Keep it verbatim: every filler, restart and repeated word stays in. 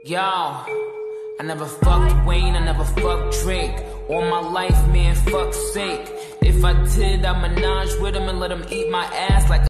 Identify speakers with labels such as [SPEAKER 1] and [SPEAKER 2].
[SPEAKER 1] Yo, I never fucked Wayne, I never fucked Drake. All my life, man, fuck's sake. If I did, I'd menage with him and let him eat my ass like